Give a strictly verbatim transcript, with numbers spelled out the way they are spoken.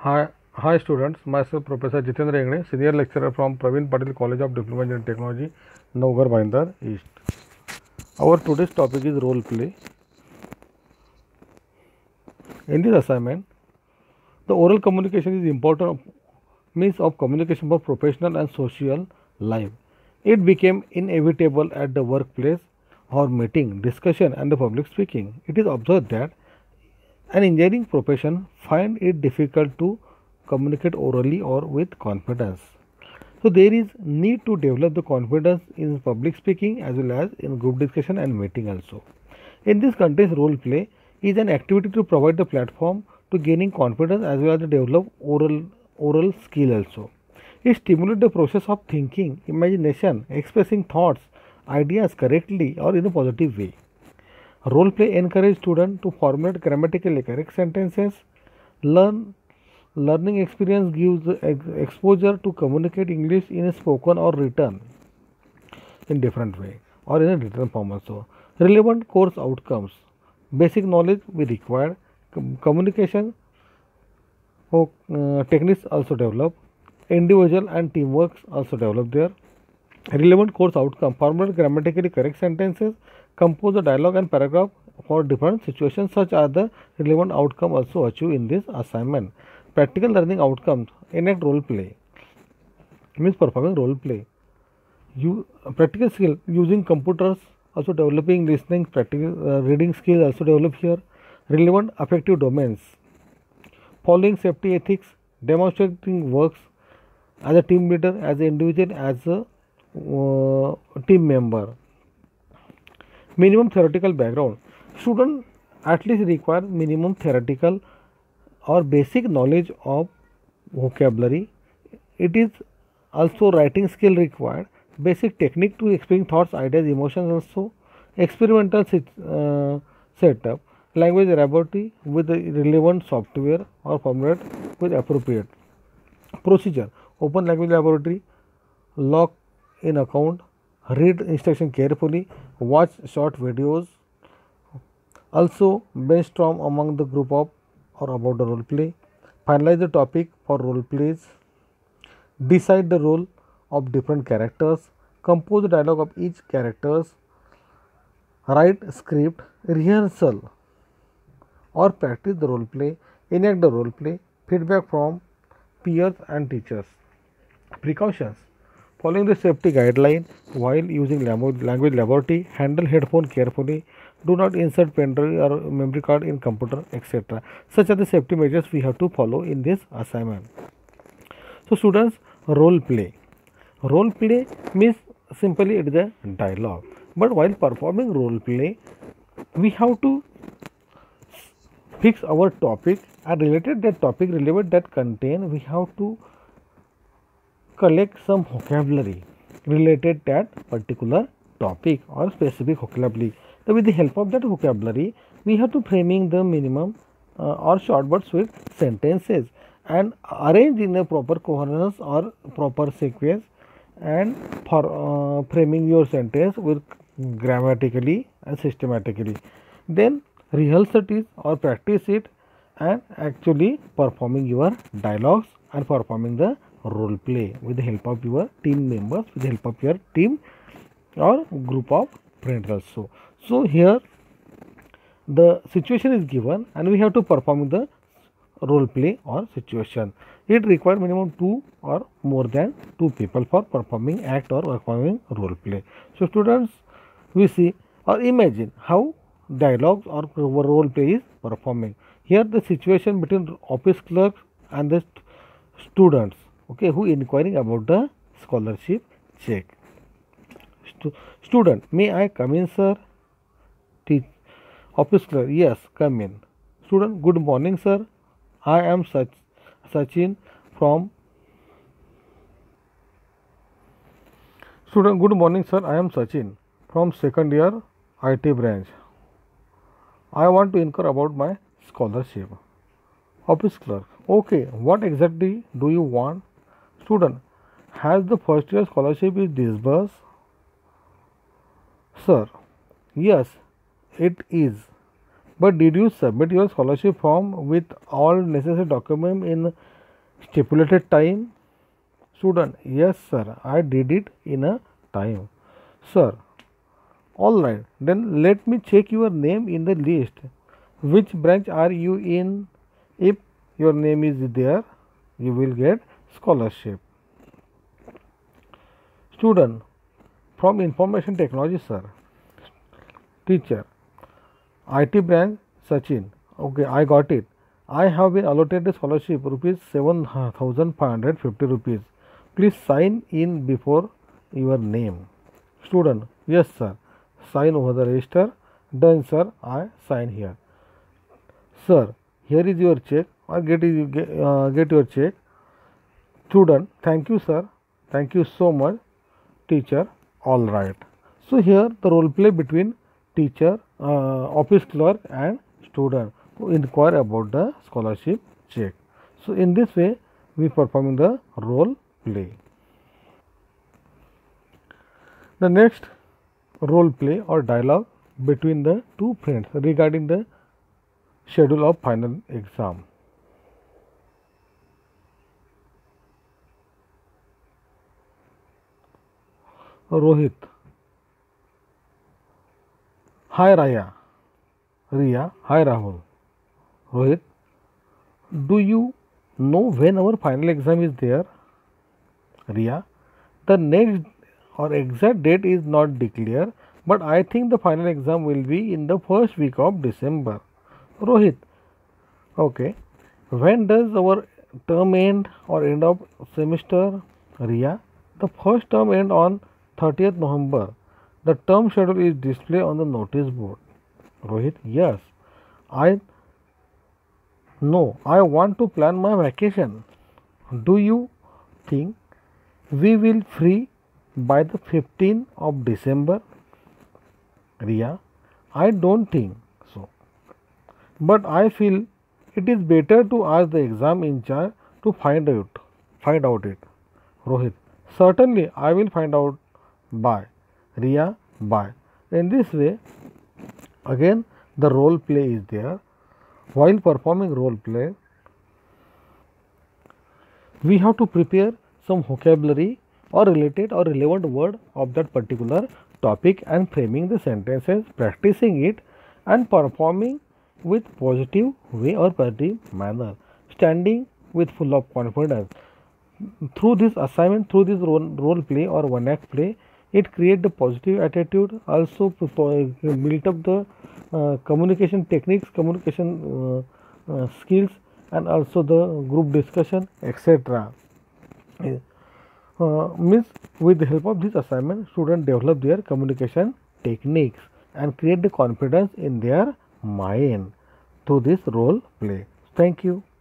Hi, hi students. Myself Professor Jitendra Engne, Senior Lecturer from Praveen Patil College of Diploma in Technology, Naugar, Bhayandar East. Our today's topic is role play. In this assignment, the oral communication is important means of communication for professional and social life. It became inevitable at the workplace or meeting, discussion, and the public speaking. It is observed that an engineering profession find it difficult to communicate orally or with confidence. So there is need to develop the confidence in public speaking as well as in group discussion and meeting also. In this context, role play is an activity to provide the platform to gaining confidence as well as to develop oral oral skill also. It stimulates the process of thinking, imagination, expressing thoughts, ideas correctly or in a positive way. Role play encourages students to formulate grammatically correct sentences. Learn Learning experience gives ex- exposure to communicate English in a spoken or written in different way or in a written form also. Relevant course outcomes. Basic knowledge we require. Com- communication oh, uh, techniques also develop. Individual and teamwork also develop there. Relevant course outcome. Formulate grammatically correct sentences. Compose a dialogue and paragraph for different situations. Such are the relevant outcome also achieved in this assignment. Practical learning outcomes. Enact role play means performing role play. You practical skill using computers also developing listening, practical uh, reading skill also develop here. Relevant affective domains. Following safety ethics, demonstrating works as a team leader, as an individual, as a uh, team member. Minimum theoretical background. Student at least require minimum theoretical or basic knowledge of vocabulary. It is also writing skill required, basic technique to explain thoughts, ideas, emotions also, experimental sit, uh, setup, language laboratory with the relevant software or format with appropriate procedure, open language laboratory, log in account, read instruction carefully, watch short videos, also brainstorm among the group of or about the role play, finalize the topic for role plays, decide the role of different characters, compose the dialogue of each characters, write script, rehearsal or practice the role play, enact the role play, feedback from peers and teachers. Precautions. Following the safety guideline while using language, language laboratory, handle headphone carefully, do not insert pen drive or memory card in computer, et cetera. Such are the safety measures we have to follow in this assignment. So students, role play. Role play means simply it is a dialogue. But while performing role play, we have to fix our topic and related that topic relevant that contain we have to collect some vocabulary related that particular topic or specific vocabulary. So with the help of that vocabulary, we have to framing the minimum uh, or short but sweet sentences and arrange in a proper coherence or proper sequence and for uh, framing your sentence with grammatically and systematically. Then rehearse it or practice it and actually performing your dialogues and performing the role play with the help of your team members, with the help of your team or group of friends also. So here the situation is given and we have to perform the role play or situation. It requires minimum two or more than two people for performing act or performing role play. So students, we see or imagine how dialogues or role play is performing. Here the situation between office clerks and the st- students, okay, who inquiring about the scholarship check. Stu- student, may I come in, sir? Teach office clerk, yes, come in. Student, good morning, sir. I am Sach- Sachin from student. Good morning, sir. I am Sachin from second year I T branch. I want to inquire about my scholarship. Office clerk. Okay, what exactly do you want? Student. Has the first year scholarship is disbursed? Sir. Yes, it is. But did you submit your scholarship form with all necessary documents in stipulated time? Student, yes sir, I did it in a time. Sir, alright, then let me check your name in the list. Which branch are you in? If your name is there, you will get scholarship. Student, from information technology sir. Teacher, I T branch Sachin. Okay, I got it. I have been allotted a scholarship rupees seven thousand five hundred fifty rupees. Please sign in before your name. Student, yes sir. Sign over the register. Done sir. I sign here. Sir, here is your check or get, it- get, uh, get your check. Student, thank you sir. Thank you so much. Teacher, all right. So here the role play between teacher, uh, office clerk and student who inquire about the scholarship check. So in this way we performing the role play. The next role play or dialogue between the two friends regarding the schedule of final exam. Rohit, hi Raya. Riya, hi Rahul. Rohit, do you know when our final exam is there? Riya, the next or exact date is not declared, but I think the final exam will be in the first week of December. Rohit, okay. When does our term end or end of semester? Riya, the first term end on thirtieth November. The term schedule is displayed on the notice board. Rohit, yes. I know. I want to plan my vacation. Do you think we will free by the fifteenth of December? Riya, I don't think so. But I feel it is better to ask the exam in charge to find out find out it. Rohit, certainly I will find out by. Riya, by. In this way, again the role play is there. While performing role play, we have to prepare some vocabulary or related or relevant word of that particular topic and framing the sentences, practicing it and performing with positive way or positive manner, standing with full of confidence. Through this assignment, through this role, role play or one act play, it create the positive attitude, also p- po- build up the uh, communication techniques, communication uh, uh, skills, and also the group discussion, etc. Uh, means with the help of this assignment, students develop their communication techniques and create the confidence in their mind through this role play. Thank you.